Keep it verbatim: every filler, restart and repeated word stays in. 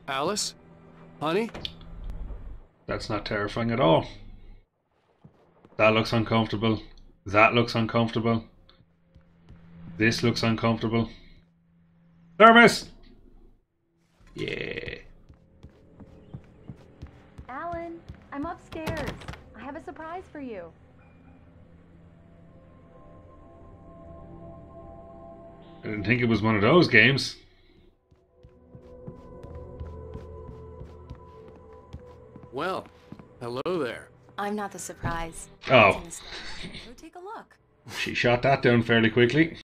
Alice? Honey? That's not terrifying at all. That looks uncomfortable. That looks uncomfortable. This looks uncomfortable. Thermos! Yeah. Alan, I'm upstairs. I have a surprise for you. I didn't think it was one of those games. Well, hello there. I'm not the surprise. Oh. Go take a look. She shot that down fairly quickly.